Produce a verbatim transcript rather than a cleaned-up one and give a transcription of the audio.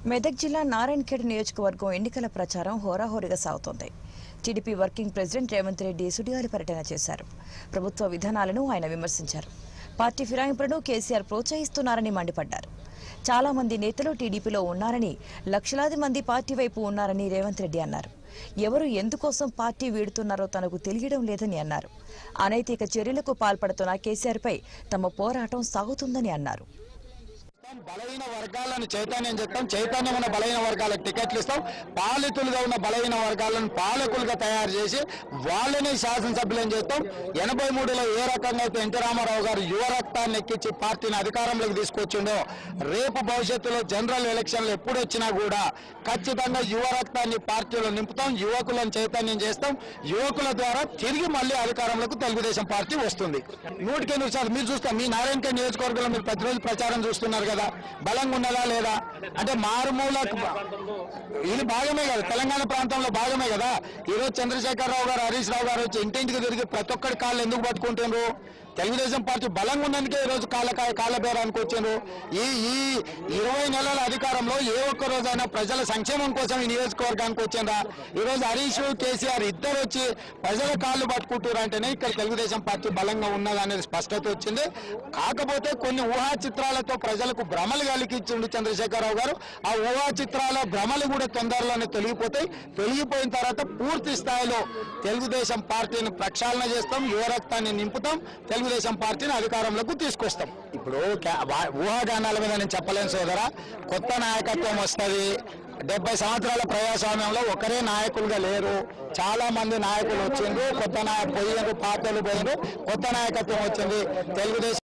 మెదక్ జిల్లా నారాయణఖేడ్ నియోజకవర్గం ఎన్నికల ప్రచారం హోరాహోరీగా సాగుతోంది. TDP working president Revanth Reddy సుడిగాలి పర్యటన చేశారు. ప్రభుత్వ విధానాలను ఆయన విమర్శించారు. పార్టీ ఫిరాయింపులను కేసీఆర్ ప్రోత్సహిస్తున్నారని మండిపడ్డారు. చాలా మంది నేతలు టీడీపీలో ఉన్నారని, లక్షలాది మంది పార్టీ వైపు ఉన్నారని రేవంత్ రెడ్డి అన్నారు. ఎవరు ఎందుకోసం పార్టీ వీడుతున్నారో తనకు తెలియడం లేదని అన్నారు. అనైతిక చర్యలకు పాల్పడుతున్న కేసీఆర్పై తమ పోరాటం సాగుతుందని అన్నారు. బలహీన వర్గాలను చైతన్యం చేస్తాం. చైతన్యం ఉన్న బలహీన వర్గాలకు టికెట్లు ఇస్తాం. పాలితులుగా ఉన్న బలహీన వర్గాలను పాలకులుగా తయారు చేసి వాళ్ళని శాసనసభ్యులను చేస్తాం. ఎనభై మూడులో ఏ రకంగా అయితే ఎన్టీ రామారావు గారు యువ రక్తాన్ని ఎక్కించి పార్టీని అధికారంలోకి తీసుకొచ్చిండో, రేపు భవిష్యత్తులో జనరల్ ఎలక్షన్లు ఎప్పుడు వచ్చినా కూడా ఖచ్చితంగా యువ రక్తాన్ని పార్టీలో నింపుతాం. యువకులను చైతన్యం చేస్తాం. యువకుల ద్వారా తిరిగి మళ్ళీ అధికారంలోకి తెలుగుదేశం పార్టీ వస్తుంది. నూటికి ఎనిమిది సార్లు మీరు చూస్తాం. మీ నారాయణఖేడ్ నియోజకవర్గంలో మీరు ప్రతిరోజు ప్రచారం చూస్తున్నారు కదా, బలంగా ఉన్నదా లేదా అంటే మారుమూల ఇది భాగమే కదా, తెలంగాణ ప్రాంతంలో భాగమే కదా. ఈరోజు చంద్రశేఖరరావు గారు, హరీష్ రావు గారు వచ్చి ఇంటింటికి తిరిగి ప్రతి ఒక్కరి కాళ్ళు ఎందుకు పట్టుకుంటున్నారు? తెలుగుదేశం పార్టీ బలంగా ఉన్నందుకే ఈరోజు కాళ్ళ కాళ్ళ బేరానికి వచ్చిండ్రు. ఈ ఈ ఇరవై నెలల అధికారంలో ఏ ఒక్క రోజైనా ప్రజల సంక్షేమం కోసం ఈ నియోజకవర్గానికి వచ్చిందా? ఈరోజు హరీష్, కేసీఆర్ ఇద్దరు వచ్చి ప్రజల కాళ్ళు పట్టుకుంటారు అంటేనే ఇక్కడ తెలుగుదేశం పార్టీ బలంగా ఉన్నదనేది స్పష్టత వచ్చింది. కాకపోతే కొన్ని ఊహా చిత్రాలతో ప్రజలకు భ్రమలు కలిగించిండు చంద్రశేఖరరావు గారు. ఆ ఊహా చిత్రాల భ్రమలు కూడా తొందరలోనే తొలగిపోతాయి. తొలగిపోయిన తర్వాత పూర్తి స్థాయిలో తెలుగుదేశం పార్టీని ప్రక్షాళన చేస్తాం, యువ రక్తాన్ని నింపుతాం, తెలుగుదేశం పార్టీని అధికారంలోకి తీసుకొస్తాం. ఇప్పుడు ఊహాగానాల మీద నేను చెప్పలేను సోదరా. కొత్త నాయకత్వం వస్తుంది. డెబ్బై సంవత్సరాల ప్రజాస్వామ్యంలో ఒకరే నాయకులుగా లేరు, చాలా మంది నాయకులు వచ్చిండ్రు. కొత్త నాయకులు పోయినరు, పార్టీలు పోయినరు, కొత్త నాయకత్వం వచ్చింది. తెలుగుదేశం